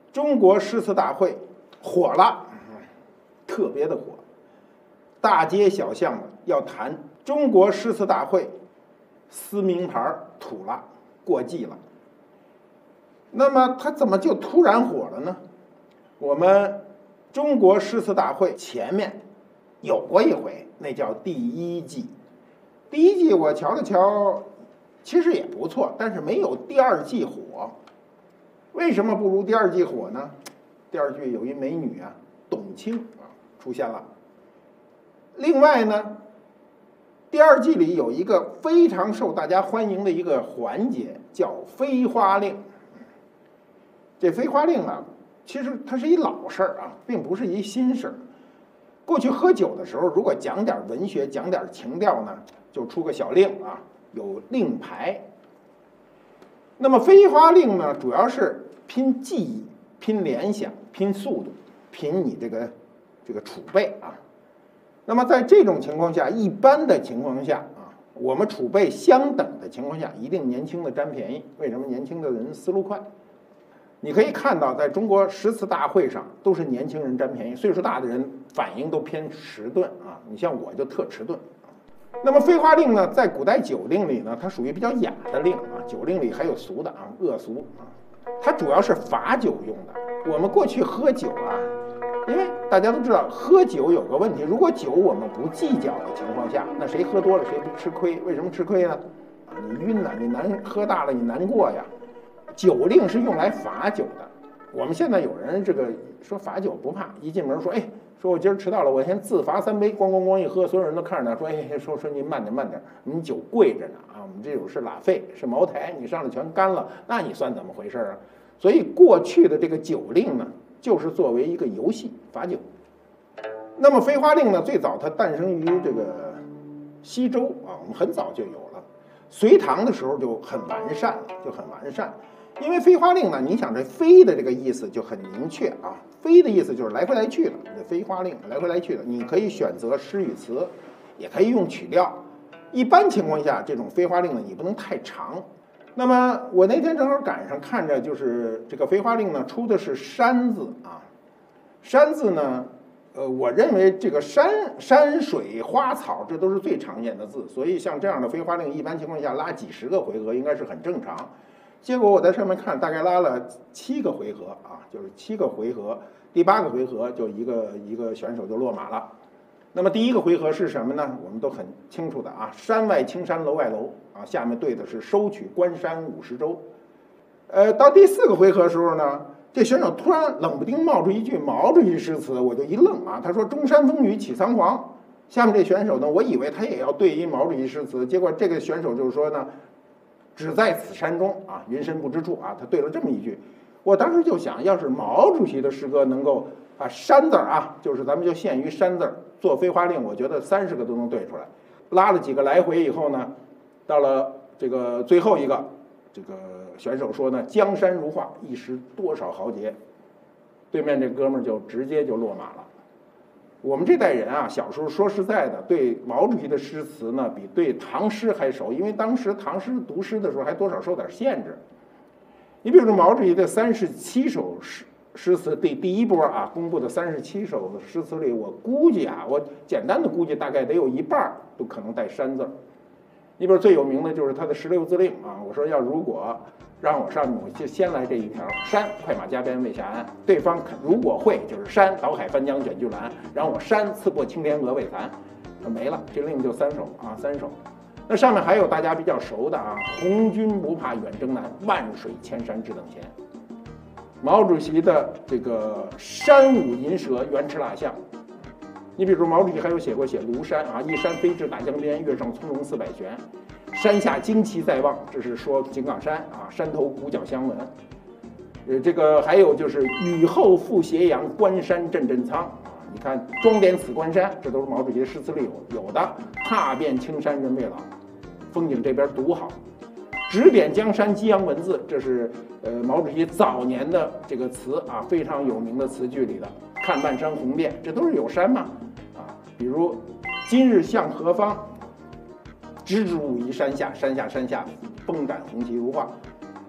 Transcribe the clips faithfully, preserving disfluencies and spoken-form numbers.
中国诗词大会火了，特别的火，大街小巷的要谈中国诗词大会，撕名牌土了，过季了。那么它怎么就突然火了呢？我们中国诗词大会前面有过一回，那叫第一季。第一季我瞧了瞧，其实也不错，但是没有第二季火。为什么不如第二季火呢？第二季有一美女啊，董卿啊出现了。另外呢，第二季里有一个非常受大家欢迎的一个环节，叫飞花令。这飞花令啊，其实它是一老事儿啊，并不是一新事儿。过去喝酒的时候，如果讲点文学，讲点情调呢，就出个小令啊，有令牌。那么飞花令呢，主要是拼记忆、拼联想、拼速度、拼你这个这个储备啊。那么在这种情况下，一般的情况下啊，我们储备相等的情况下，一定年轻的占便宜。为什么？年轻的人思路快。你可以看到，在中国诗词大会上，都是年轻人占便宜，岁数大的人反应都偏迟钝啊。你像我就特迟钝。那么飞花令呢，在古代酒令里呢，它属于比较雅的令啊。酒令里还有俗的啊，恶俗啊。它主要是罚酒用的。我们过去喝酒啊，因为大家都知道，喝酒有个问题，如果酒我们不计较的情况下，那谁喝多了谁不吃亏？为什么吃亏呢？啊，你晕了，你难喝大了，你难过呀。酒令是用来罚酒的。我们现在有人这个说罚酒不怕，一进门说，哎，说我今儿迟到了，我先自罚三杯，咣咣咣一喝，所有人都看着他说，哎，说说您慢点慢点，你酒贵着呢啊，我们这酒是拉菲，是茅台，你上来全干了，那你算怎么回事啊？所以过去的这个酒令呢，就是作为一个游戏罚酒。那么飞花令呢，最早它诞生于这个西周啊，我们很早就有了。隋唐的时候就很完善了，就很完善。因为飞花令呢，你想这飞的这个意思就很明确啊，飞的意思就是来回来去的，这飞花令来回来去的，你可以选择诗与词，也可以用曲调。一般情况下，这种飞花令呢，你不能太长。那么我那天正好赶上看着，就是这个飞花令呢，出的是山字啊，山字呢，呃，我认为这个山山水花草这都是最常见的字，所以像这样的飞花令，一般情况下拉几十个回合应该是很正常。结果我在上面看，大概拉了七个回合啊，就是七个回合，第八个回合就一个一个选手就落马了。那么第一个回合是什么呢？我们都很清楚的啊，山外青山楼外楼啊，下面对的是收取关山五十州。呃，到第四个回合的时候呢，这选手突然冷不丁冒出一句毛主席诗词，我就一愣啊，他说中山风雨起苍黄。下面这选手呢，我以为他也要对一毛主席诗词，结果这个选手就是说呢，只在此山中啊，云深不知处啊，他对了这么一句。我当时就想，要是毛主席的诗歌能够把山字啊，就是咱们就限于山字做飞花令，我觉得三十个都能对出来。拉了几个来回以后呢，到了这个最后一个，这个选手说呢，江山如画，一时多少豪杰。对面这哥们儿就直接就落马了。我们这代人啊，小时候说实在的，对毛主席的诗词呢，比对唐诗还熟，因为当时唐诗读诗的时候还多少受点限制。你比如说毛主席的三十七首诗诗词，第第一波啊公布的三十七首诗词里，我估计啊，我简单的估计大概得有一半都可能带山字。你比如最有名的就是他的十六字令啊，我说要如果让我上，我就先来这一条：山快马加鞭为下安。对方如果会，就是山倒海翻江卷巨澜，然后我山刺破青天鹅未残，没了，这令就三首啊，三首。那上面还有大家比较熟的啊，红军不怕远征难，万水千山只等闲。毛主席的这个山舞银蛇，原驰蜡象。你比如毛主席还有写过写庐山啊，一山飞至大江边，月上从容四百悬。山下旌旗在望，这是说井冈山啊，山头鼓角相闻。呃，这个还有就是雨后复斜阳，关山阵阵苍啊。你看装点此关山，这都是毛主席的诗词里有有的。踏遍青山人未老，风景这边独好。指点江山激扬文字，这是呃毛主席早年的这个词啊，非常有名的词句里的。看漫山红遍，这都是有山嘛啊。比如今日向何方？直指武夷山下，山下山下，风展红旗如画。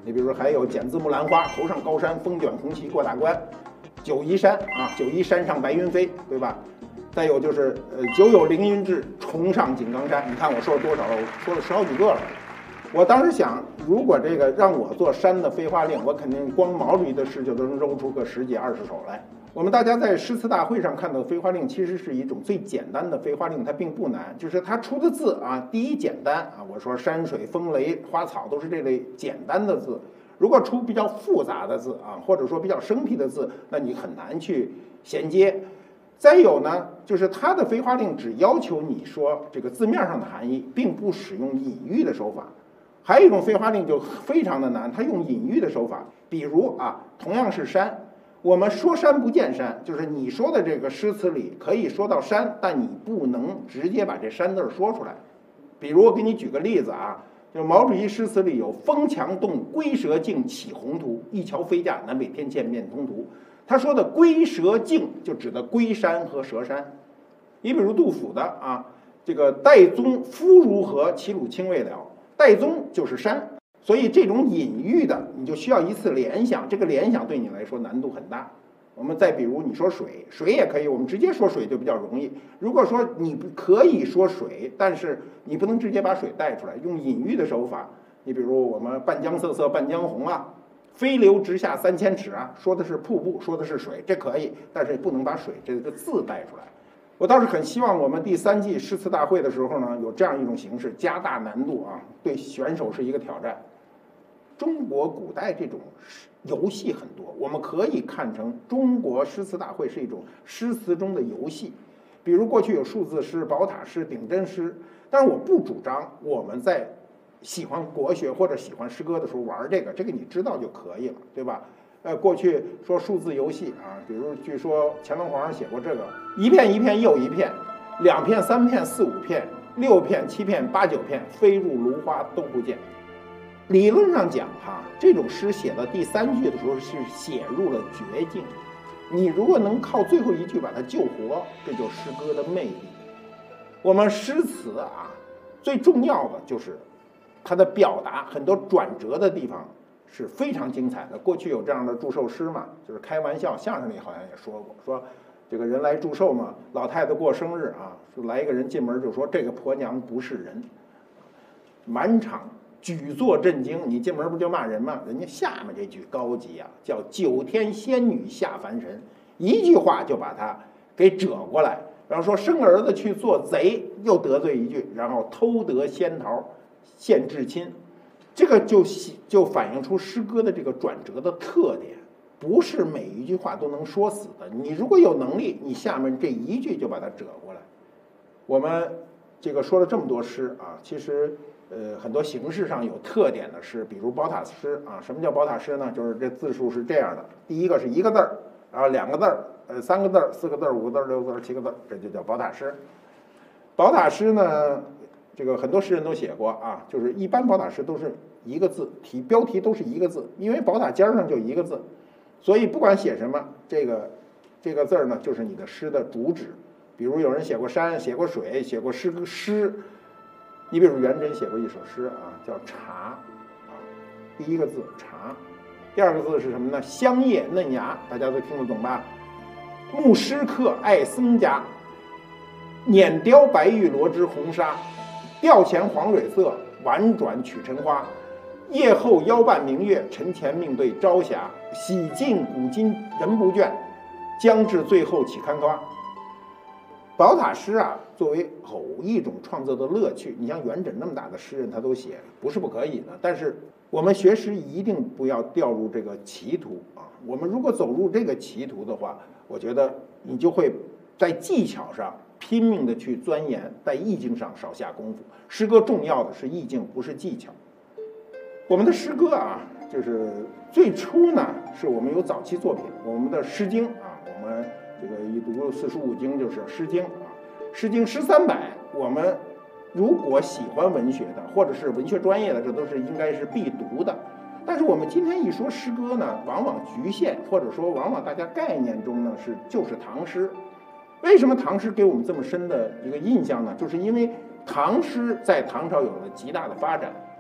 你比如说还有剪字木兰花，头上高山，风卷红旗过大关，九夷山啊，九夷山上白云飞，对吧？再有就是呃，久有凌云志，重上井冈山。你看我说了多少了？我说了十好几个了。我当时想，如果这个让我做山的飞花令，我肯定光毛主席的诗就能揉出个十几二十首来。我们大家在诗词大会上看到飞花令，其实是一种最简单的飞花令，它并不难，就是它出的字啊，第一简单啊，我说山水风雷花草都是这类简单的字。如果出比较复杂的字啊，或者说比较生僻的字，那你很难去衔接。再有呢，就是它的飞花令只要求你说这个字面上的含义，并不使用隐喻的手法。还有一种飞花令就非常的难，它用隐喻的手法，比如啊，同样是山，我们说山不见山，就是你说的这个诗词里可以说到山，但你不能直接把这山字说出来。比如我给你举个例子啊，就毛主席诗词里有“风墙动，龟蛇竞，起宏图；一桥飞架，南北天堑面通途”。他说的龟蛇竞就指的龟山和蛇山。你比如杜甫的啊，这个岱宗夫如何，齐鲁青未了。岱宗就是山，所以这种隐喻的你就需要一次联想，这个联想对你来说难度很大。我们再比如你说水，水也可以，我们直接说水就比较容易。如果说你可以说水，但是你不能直接把水带出来，用隐喻的手法。你比如我们半江瑟瑟半江红啊，飞流直下三千尺啊，说的是瀑布，说的是水，这可以，但是不能把水这个字带出来。我倒是很希望我们第三季诗词大会的时候呢，有这样一种形式，加大难度啊，对选手是一个挑战。中国古代这种游戏很多，我们可以看成中国诗词大会是一种诗词中的游戏。比如过去有数字诗、宝塔诗、顶针诗，但是我不主张我们在喜欢国学或者喜欢诗歌的时候玩这个，这个你知道就可以了，对吧？呃，过去说数字游戏啊，比如据说乾隆皇上写过这个，一片一片又一片，两片三片四五片，六片七片八九片，飞入芦花都不见。理论上讲哈，这种诗写到第三句的时候是写入了绝境，你如果能靠最后一句把它救活，这就是诗歌的魅力。我们诗词啊，最重要的就是它的表达，很多转折的地方是非常精彩的。过去有这样的祝寿诗嘛，就是开玩笑，相声里好像也说过，说这个人来祝寿嘛，老太太过生日啊，说来一个人进门就说这个婆娘不是人，满场举座震惊。你进门不就骂人吗？人家下面这句高级啊，叫九天仙女下凡神，一句话就把它给折过来。然后说生儿子去做贼，又得罪一句，然后偷得仙桃献至亲。这个就就反映出诗歌的这个转折的特点，不是每一句话都能说死的。你如果有能力，你下面这一句就把它折过来。我们这个说了这么多诗啊，其实呃很多形式上有特点的诗，比如宝塔诗啊。什么叫宝塔诗呢？就是这字数是这样的，第一个是一个字儿，然后两个字儿，呃三个字儿，四个字儿，五个字儿，六个字儿，七个字儿，这就叫宝塔诗。宝塔诗呢，这个很多诗人都写过啊，就是一般宝塔诗都是一个字，题标题都是一个字，因为宝塔尖上就一个字，所以不管写什么，这个这个字儿呢就是你的诗的主旨。比如有人写过山，写过水，写过诗诗。你比如元稹写过一首诗啊，叫茶啊，第一个字茶，第二个字是什么呢？香叶嫩芽，大家都听得懂吧？牧师客爱僧家，碾雕白玉罗织红纱，吊前黄蕊色，婉转取尘花。夜后腰伴明月，晨前命对朝霞。洗尽古今人不倦，将至最后岂堪夸。宝塔诗啊，作为偶一种创作的乐趣，你像元稹那么大的诗人，他都写，不是不可以的。但是我们学诗一定不要掉入这个歧途啊！我们如果走入这个歧途的话，我觉得你就会在技巧上拼命的去钻研，在意境上少下功夫。诗歌重要的是意境，不是技巧。我们的诗歌啊，就是最初呢，是我们有早期作品，我们的《诗经》啊，我们这个一读四书五经就是《诗经》啊，《诗经》诗三百，我们如果喜欢文学的，或者是文学专业的，这都是应该是必读的。但是我们今天一说诗歌呢，往往局限，或者说往往大家概念中呢是就是唐诗。为什么唐诗给我们这么深的一个印象呢？就是因为唐诗在唐朝有了极大的发展。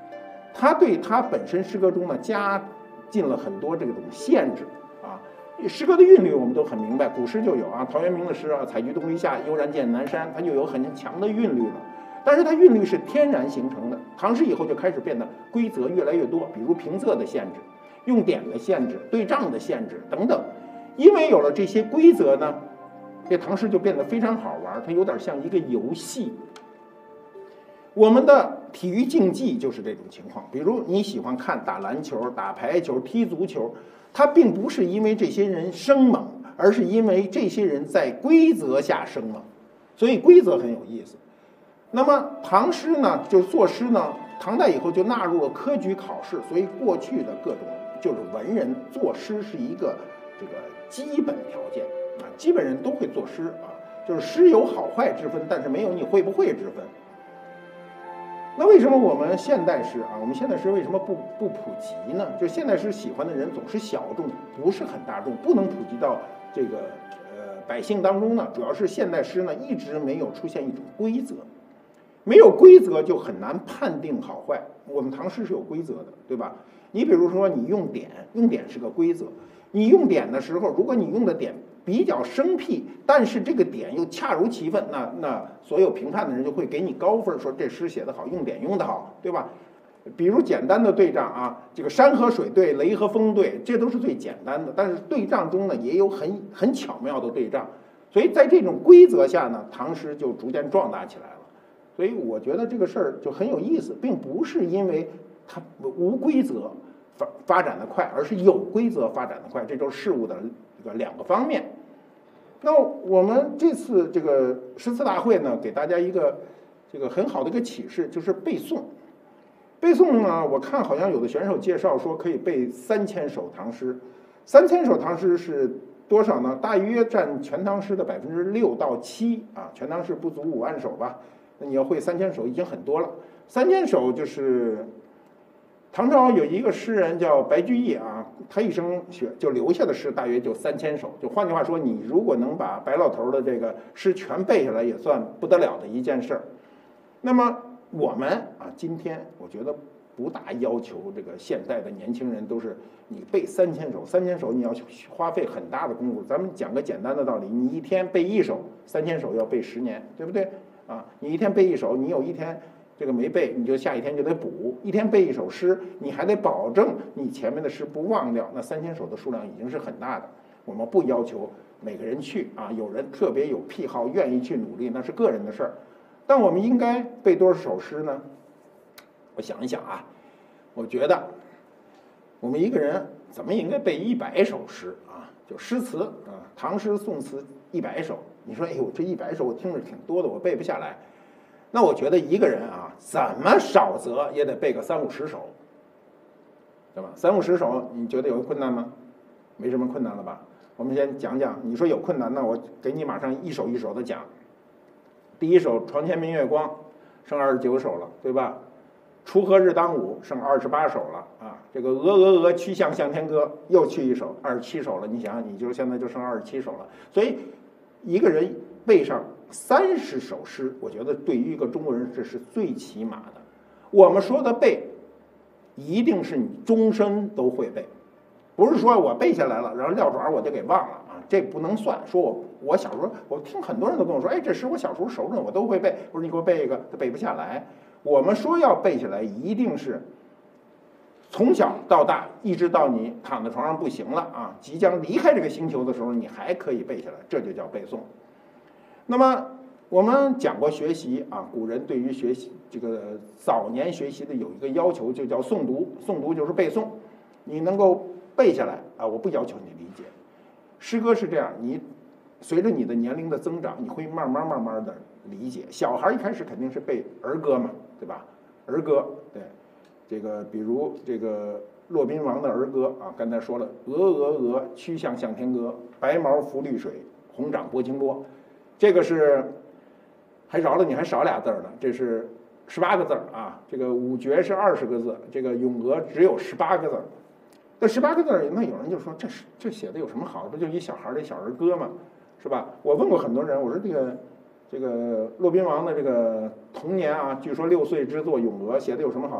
他对他本身诗歌中呢加进了很多这种限制啊。诗歌的韵律我们都很明白，古诗就有啊，陶渊明的诗啊，采菊东篱下，悠然见南山，它就有很强的韵律了。但是它韵律是天然形成的，唐诗以后就开始变得规则越来越多，比如平仄的限制、用典的限制、对仗的限制等等。因为有了这些规则呢，这唐诗就变得非常好玩，它有点像一个游戏。我们的体育竞技就是这种情况，比如你喜欢看打篮球、打排球、踢足球，它并不是因为这些人生猛，而是因为这些人在规则下生猛，所以规则很有意思。那么唐诗呢，就是作诗呢，唐代以后就纳入了科举考试，所以过去的各种就是文人作诗是一个这个基本条件啊，基本人都会作诗啊，就是诗有好坏之分，但是没有你会不会之分。那为什么我们现代诗啊，我们现代诗为什么不不普及呢？就现代诗喜欢的人总是小众，不是很大众，不能普及到这个呃百姓当中呢？主要是现代诗呢一直没有出现一种规则，没有规则就很难判定好坏。我们唐诗是有规则的，对吧？你比如说你用典，用典是个规则，你用典的时候，如果你用的典比较生僻，但是这个点又恰如其分，那那所有评判的人就会给你高分，说这诗写得好，用典用得好，对吧？比如简单的对仗啊，这个山和水对，雷和风对，这都是最简单的。但是对仗中呢，也有很很巧妙的对仗，所以在这种规则下呢，唐诗就逐渐壮大起来了。所以我觉得这个事儿就很有意思，并不是因为它无规则发发展的快，而是有规则发展的快，这就是事物的这个两个方面。那我们这次这个诗词大会呢，给大家一个这个很好的一个启示，就是背诵。背诵呢，我看好像有的选手介绍说可以背三千首唐诗，三千首唐诗是多少呢？大约占全唐诗的百分之六到七啊，全唐诗不足五万首吧。那你要会三千首已经很多了，三千首就是唐朝有一个诗人叫白居易啊，他一生学就留下的诗大约就三千首。就换句话说，你如果能把白老头的这个诗全背下来，也算不得了的一件事儿。那么我们啊，今天我觉得不大要求这个现在的年轻人都是你背三千首，三千首你要花费很大的功夫。咱们讲个简单的道理，你一天背一首，三千首要背十年，对不对？啊，你一天背一首，你有一天这个没背，你就下一天就得补。一天背一首诗，你还得保证你前面的诗不忘掉，那三千首的数量已经是很大的。我们不要求每个人去啊，有人特别有癖好，愿意去努力，那是个人的事儿。但我们应该背多少首诗呢？我想一想啊，我觉得我们一个人怎么应该背一百首诗啊？就诗词啊，唐诗宋词一百首。你说，哎呦，这一百首我听着挺多的，我背不下来。那我觉得一个人啊，怎么少则也得背个三五十首，对吧？三五十首，你觉得有困难吗？没什么困难了吧？我们先讲讲，你说有困难，那我给你马上一首一首的讲。第一首《床前明月光》，剩二十九首了，对吧？锄禾日当午，剩二十八首了啊。这个鹅鹅鹅，曲项向天歌，又去一首，二十七首了。你想想，你就现在就剩二十七首了。所以一个人背上三十首诗，我觉得对于一个中国人这是最起码的。我们说的背，一定是你终身都会背，不是说我背下来了，然后撂爪我就给忘了啊，这不能算。说我我小时候，我听很多人都跟我说，哎，这诗我小时候熟着，我都会背。我说你给我背一个，他背不下来。我们说要背下来，一定是从小到大，一直到你躺在床上不行了啊，即将离开这个星球的时候，你还可以背下来，这就叫背诵。那么我们讲过学习啊，古人对于学习这个早年学习的有一个要求，就叫诵读。诵读就是背诵，你能够背下来啊，我不要求你理解。诗歌是这样，你随着你的年龄的增长，你会慢慢慢慢的理解。小孩一开始肯定是背儿歌嘛，对吧？儿歌，对，这个比如这个骆宾王的儿歌啊，刚才说了，鹅鹅鹅，曲项向天歌，白毛浮绿水，红掌拨清波。这个是还饶了你还少俩字呢，这是十八个字啊。这个五绝是二十个字，这个咏鹅只有十八个字。那十八个字，那有人就说这是这写的有什么好的？不就一小孩的小儿歌吗？是吧？我问过很多人，我说这个这个骆宾王的这个童年啊，据说六岁之作《咏鹅》写的有什么好的？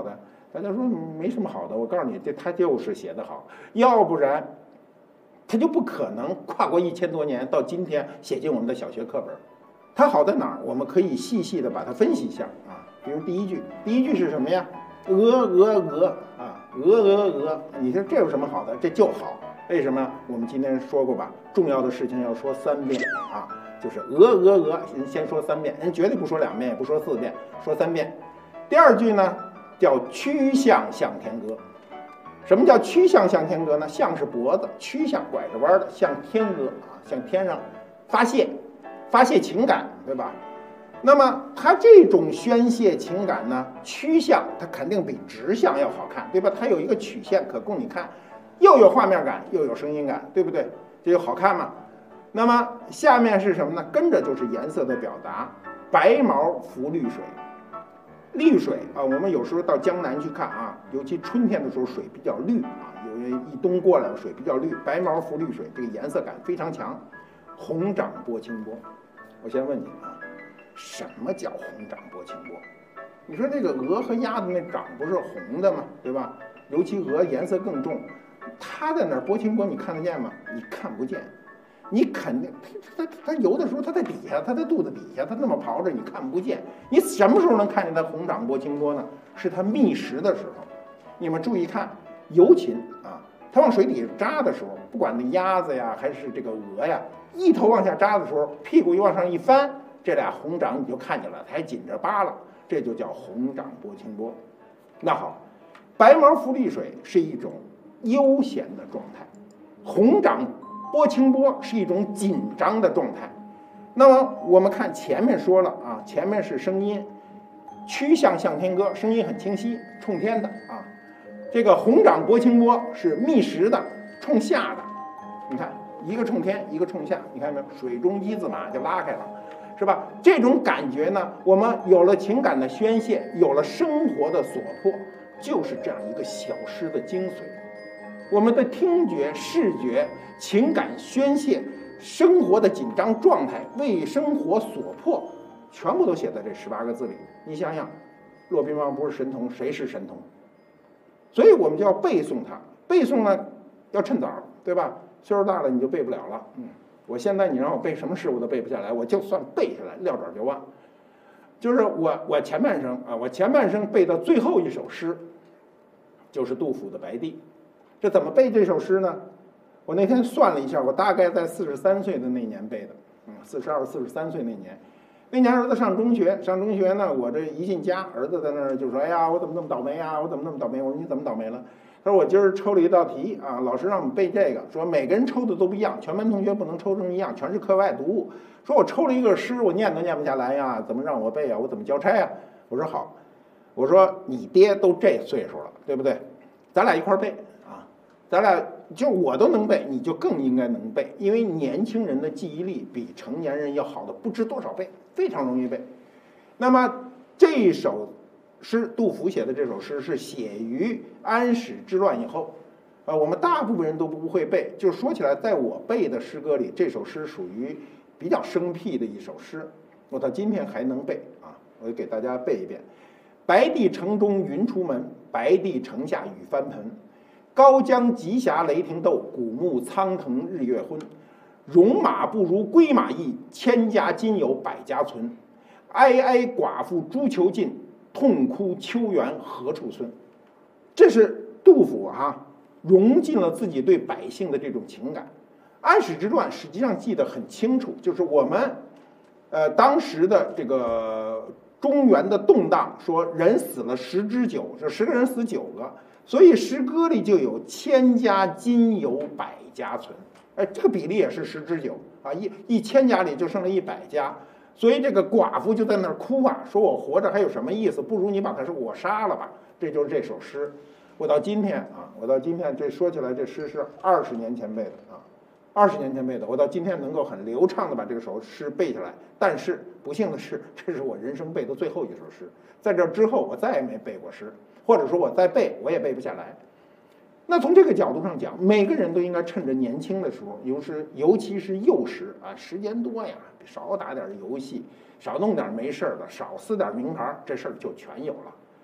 大家说没什么好的，我告诉你，这他就是写得好，要不然他就不可能跨过一千多年到今天写进我们的小学课本。它好在哪儿？我们可以细细的把它分析一下啊。比如第一句，第一句是什么呀？鹅鹅鹅啊，鹅鹅鹅，你说这有什么好的？这就好。为什么？我们今天说过吧，重要的事情要说三遍啊，就是鹅鹅鹅，先说三遍，人绝对不说两遍，也不说四遍，说三遍。第二句呢，叫曲项向天歌。什么叫曲项向天歌呢？向是脖子，曲项拐着弯的，向天歌啊，向天上发泄。发泄情感，对吧？那么它这种宣泄情感呢，曲项它肯定比直项要好看，对吧？它有一个曲线可供你看，又有画面感，又有声音感，对不对？这就好看嘛。那么下面是什么呢？跟着就是颜色的表达，白毛浮绿水。绿水啊，我们有时候到江南去看啊，尤其春天的时候水比较绿啊，有人一冬过来了水比较绿，白毛浮绿水，这个颜色感非常强。红掌拨清波。我先问你啊，什么叫红掌拨清波？你说这个鹅和鸭子那掌不是红的吗？对吧？尤其鹅颜色更重，它在那儿拨清波，你看得见吗？你看不见。你肯定它它它游的时候，它在底下，它在肚子底下，它那么刨着，你看不见。你什么时候能看见它红掌拨清波呢？是它觅食的时候。你们注意看，游禽啊，它往水底下扎的时候，不管那鸭子呀还是这个鹅呀。一头往下扎的时候，屁股一往上一翻，这俩红掌你就看见了，它还紧着扒拉，这就叫红掌拨清波。那好，白毛浮绿水是一种悠闲的状态，红掌拨清波是一种紧张的状态。那么我们看前面说了啊，前面是声音，曲项向天歌，声音很清晰，冲天的啊。这个红掌拨清波是觅食的，冲下的，你看。一个冲天，一个冲下，你看没有？水中一字马就拉开了，是吧？这种感觉呢，我们有了情感的宣泄，有了生活的所迫，就是这样一个小诗的精髓。我们的听觉、视觉、情感宣泄，生活的紧张状态，为生活所迫，全部都写在这十八个字里。你想想，骆宾王不是神童，谁是神童？所以我们就要背诵它。背诵呢，要趁早，对吧？岁数大了你就背不了了。嗯，我现在你让我背什么诗我都背不下来，我就算背下来撂爪就忘。就是我我前半生啊，我前半生背的最后一首诗，就是杜甫的《白帝》。这怎么背这首诗呢？我那天算了一下，我大概在四十三岁的那年背的，嗯，四十二、四十三岁那年。那年儿子上中学，上中学呢，我这一进家，儿子在那儿就说：“哎呀，我怎么那么倒霉呀？我怎么那么倒霉？”我说：“你怎么倒霉了？”他说：“我今儿抽了一道题啊，老师让我们背这个，说每个人抽的都不一样，全班同学不能抽成一样，全是课外读物。说我抽了一个诗，我念都念不下来呀，怎么让我背啊？我怎么交差呀？”我说：“好，我说你爹都这岁数了，对不对？咱俩一块儿背啊，咱俩就我都能背，你就更应该能背，因为年轻人的记忆力比成年人要好的不知多少倍，非常容易背。那么这首。”诗，杜甫写的这首诗是写于安史之乱以后，呃，我们大部分人都不会背。就是说起来，在我背的诗歌里，这首诗属于比较生僻的一首诗，我到今天还能背啊！我就给大家背一遍：白帝城中云出门，白帝城下雨翻盆。高江急峡雷霆斗，古木苍藤日月昏。戎马不如归马易，千家今有百家存。哀哀寡妇诸囚尽。痛哭秋园何处孙？这是杜甫哈、啊、融进了自己对百姓的这种情感。安史之乱实际上记得很清楚，就是我们呃当时的这个中原的动荡，说人死了十之九，这十个人死九个，所以诗歌里就有千家今有百家存。哎，这个比例也是十之九啊，一一千家里就剩了一百家。所以这个寡妇就在那儿哭啊，说我活着还有什么意思？不如你把他是我杀了吧。这就是这首诗。我到今天啊，我到今天这说起来，这诗是二十年前背的啊，二十年前背的。我到今天能够很流畅的把这首诗背下来。但是不幸的是，这是我人生背的最后一首诗。在这之后，我再也没背过诗，或者说我再背我也背不下来。那从这个角度上讲，每个人都应该趁着年轻的时候，尤是尤其是幼时啊，时间多呀，少打点游戏，少弄点没事的，少撕点名牌，这事儿就全有了。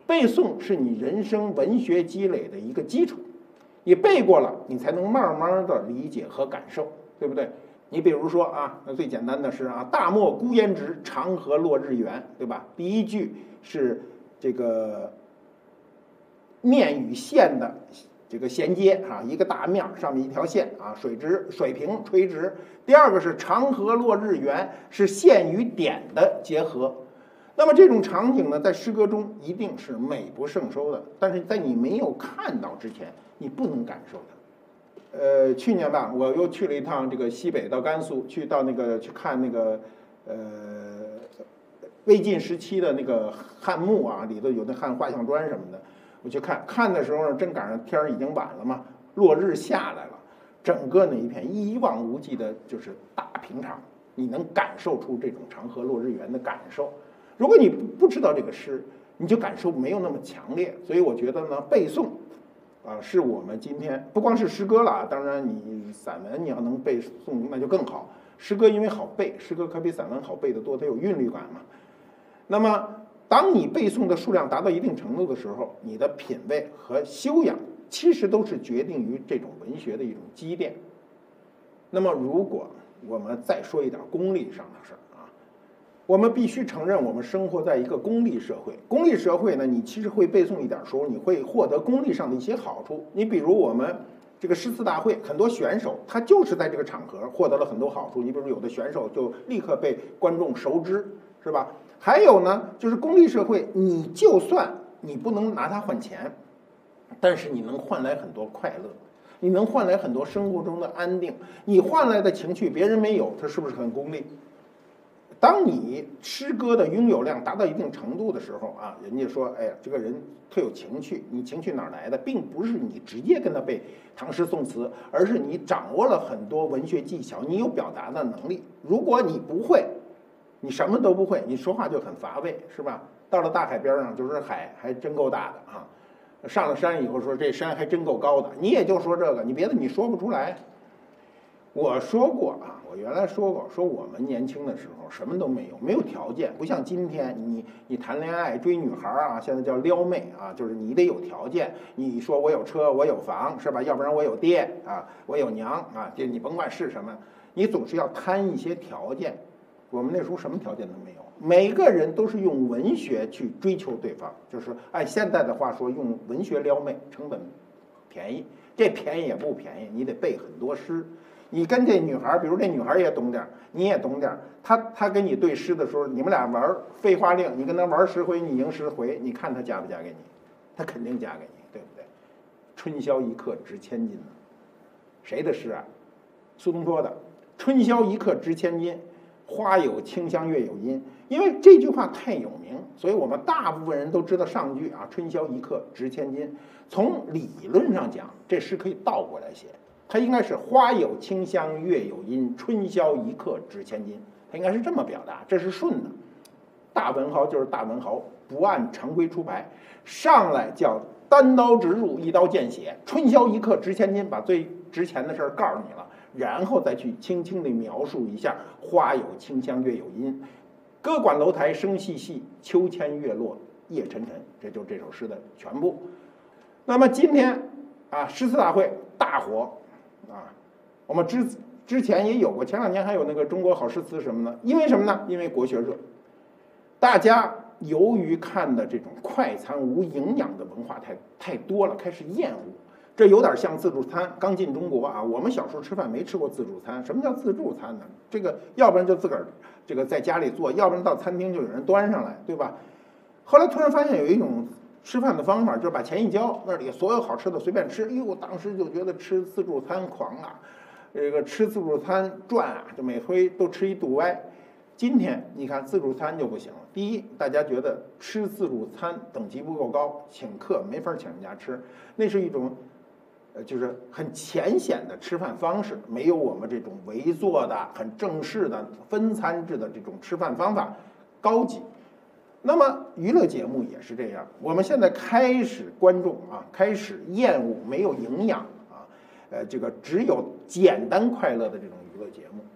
背诵是你人生文学积累的一个基础，你背过了，你才能慢慢的理解和感受，对不对？你比如说啊，那最简单的是啊，大漠孤烟直，长河落日圆，对吧？第一句是这个面与线的这个衔接啊，一个大面上面一条线啊，水直水平垂直。第二个是长河落日圆，是线与点的结合。那么这种场景呢，在诗歌中一定是美不胜收的，但是在你没有看到之前，你不能感受它。呃，去年吧，我又去了一趟这个西北，到甘肃去，到那个去看那个呃魏晋时期的那个汉墓啊，里头有那汉画像砖什么的。我去看看的时候呢，正赶上天儿已经晚了嘛，落日下来了，整个那一片一望无际的，就是大平场，你能感受出这种长河落日圆的感受。如果你不知道这个诗，你就感受没有那么强烈。所以我觉得呢，背诵啊，是我们今天不光是诗歌了啊，当然你散文你要能背诵那就更好。诗歌因为好背，诗歌可比散文好背得多，它有韵律感嘛。那么当你背诵的数量达到一定程度的时候，你的品味和修养其实都是决定于这种文学的一种积淀。那么如果我们再说一点功利上的事儿啊，我们必须承认我们生活在一个功利社会。功利社会呢，你其实会背诵一点书，你会获得功利上的一些好处。你比如我们这个诗词大会，很多选手他就是在这个场合获得了很多好处。你比如有的选手就立刻被观众熟知，是吧？还有呢，就是功利社会，你就算你不能拿它换钱，但是你能换来很多快乐，你能换来很多生活中的安定，你换来的情绪别人没有，它是不是很功利？当你诗歌的拥有量达到一定程度的时候啊，人家说，哎呀，这个人特有情趣，你情趣哪儿来的？并不是你直接跟他背唐诗宋词，而是你掌握了很多文学技巧，你有表达的能力。如果你不会，你什么都不会，你说话就很乏味，是吧？到了大海边上，就是海还真够大的啊。上了山以后说这山还真够高的，你也就说这个，你别的你说不出来。我说过啊，我原来说过，说我们年轻的时候什么都没有，没有条件，不像今天你你谈恋爱追女孩啊，现在叫撩妹啊，就是你得有条件。你说我有车我有房是吧？要不然我有爹啊，我有娘啊，这你甭管是什么，你总是要摊一些条件。我们那时候什么条件都没有，每个人都是用文学去追求对方，就是按现在的话说，用文学撩妹，成本便宜。这便宜也不便宜，你得背很多诗。你跟这女孩，比如这女孩也懂点，你也懂点，她她跟你对诗的时候，你们俩玩废话令，你跟她玩十回，你赢十回，你看她嫁不嫁给你？她肯定嫁给你，对不对？春宵一刻值千金呢，谁的诗啊？苏东坡的。春宵一刻值千金。花有清香月有阴，因为这句话太有名，所以我们大部分人都知道上句啊，春宵一刻值千金。从理论上讲，这诗可以倒过来写，它应该是花有清香月有阴，春宵一刻值千金，它应该是这么表达，这是顺的。大文豪就是大文豪，不按常规出牌，上来叫单刀直入，一刀见血，春宵一刻值千金，把最值钱的事儿告诉你了。然后再去轻轻地描述一下花有清香月有阴，歌管楼台声细细，秋千月落夜沉沉，这就是这首诗的全部。那么今天啊，诗词大会大火啊，我们之之前也有过，前两年还有那个中国好诗词什么的，因为什么呢？因为国学热，大家由于看的这种快餐无营养的文化太太多了，开始厌恶。这有点像自助餐，刚进中国啊，我们小时候吃饭没吃过自助餐。什么叫自助餐呢？这个要不然就自个儿这个在家里做，要不然到餐厅就有人端上来，对吧？后来突然发现有一种吃饭的方法，就是把钱一交，那里所有好吃的随便吃。哎呦，我当时就觉得吃自助餐狂啊，这个吃自助餐赚啊，就每回都吃一肚歪。今天你看自助餐就不行了。第一，大家觉得吃自助餐等级不够高，请客没法请人家吃，那是一种。呃，就是很浅显的吃饭方式，没有我们这种围坐的、很正式的分餐制的这种吃饭方法高级。那么娱乐节目也是这样，我们现在开始观众啊，开始厌恶没有营养啊，呃，这个只有简单快乐的这种娱乐节目。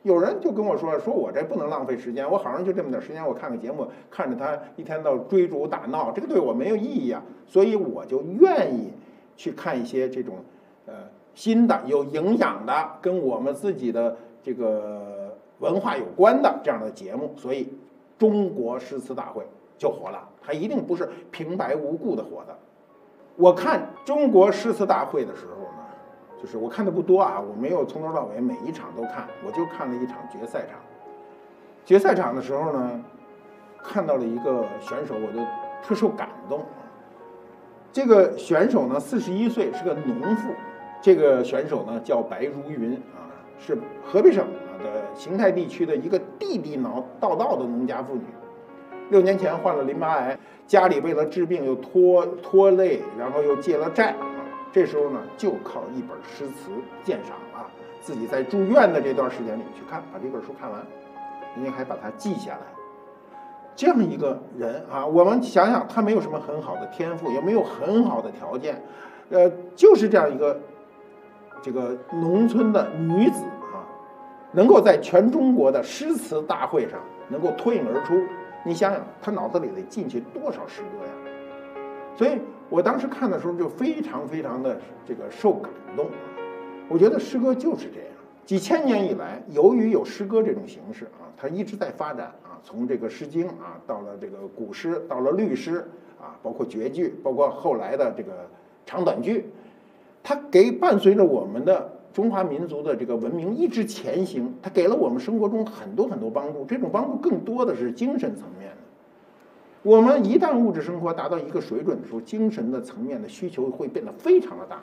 有人就跟我说，说我这不能浪费时间，我好像就这么点时间，我看个节目，看着他一天到追逐打闹，这个对我没有意义啊，所以我就愿意去看一些这种呃新的、有营养的、跟我们自己的这个文化有关的这样的节目，所以中国诗词大会就火了，它一定不是平白无故的火的。我看中国诗词大会的时候呢，就是我看的不多啊，我没有从头到尾每一场都看，我就看了一场决赛场。决赛场的时候呢，看到了一个选手，我就特受感动。这个选手呢，四十一岁，是个农妇。这个选手呢叫白如云啊，是河北省啊的邢台地区的一个地地道道道的农家妇女。六年前患了淋巴癌，家里为了治病又拖拖累，然后又借了债啊。这时候呢，就靠一本诗词鉴赏啊，自己在住院的这段时间里去看，把这本书看完，人家还把它记下来。这样一个人啊，我们想想，他没有什么很好的天赋，也没有很好的条件，呃，就是这样一个这个农村的女子啊，能够在全中国的诗词大会上能够脱颖而出。你想想，他脑子里得进去多少诗歌呀？所以我当时看的时候就非常非常的这个受感动啊！我觉得诗歌就是这样，几千年以来，由于有诗歌这种形式啊，它一直在发展啊，从这个《诗经》啊，到了这个古诗，到了律诗啊，包括绝句，包括后来的这个长短句，它给伴随着我们的中华民族的这个文明一直前行，它给了我们生活中很多很多帮助。这种帮助更多的是精神层面的。我们一旦物质生活达到一个水准的时候，精神的层面的需求会变得非常的大。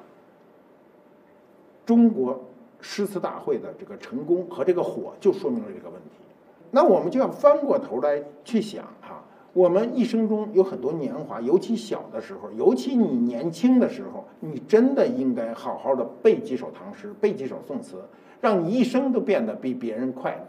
中国诗词大会的这个成功和这个火，就说明了这个问题。那我们就要翻过头来去想哈，我们一生中有很多年华，尤其小的时候，尤其你年轻的时候，你真的应该好好的背几首唐诗，背几首宋词，让你一生都变得比别人快乐。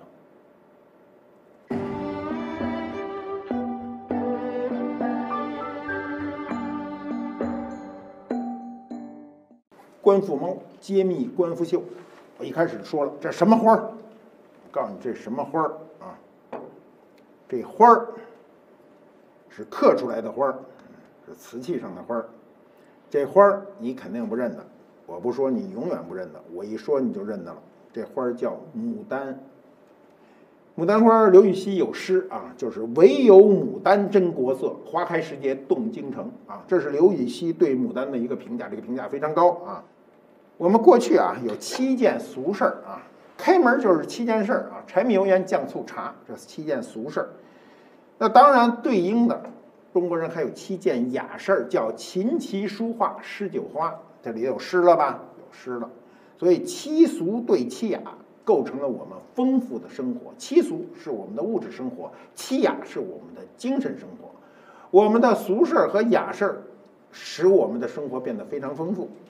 观复猫，揭秘观复秀。我一开始说了，这什么花儿？我告诉你，这什么花儿啊？这花儿是刻出来的花儿，是瓷器上的花儿。这花儿你肯定不认得，我不说你永远不认得，我一说你就认得了。这花儿叫牡丹。牡丹花，刘禹锡有诗啊，就是唯有牡丹真国色，花开时节动京城啊。这是刘禹锡对牡丹的一个评价，这个评价非常高啊。我们过去啊有七件俗事儿啊，开门就是七件事儿啊，柴米油盐酱醋茶，这是七件俗事儿。那当然对应的，中国人还有七件雅事儿，叫琴棋书画诗酒花。这里有诗了吧？有诗了。所以七俗对七雅，构成了我们丰富的生活。七俗是我们的物质生活，七雅是我们的精神生活。我们的俗事儿和雅事儿，使我们的生活变得非常丰富。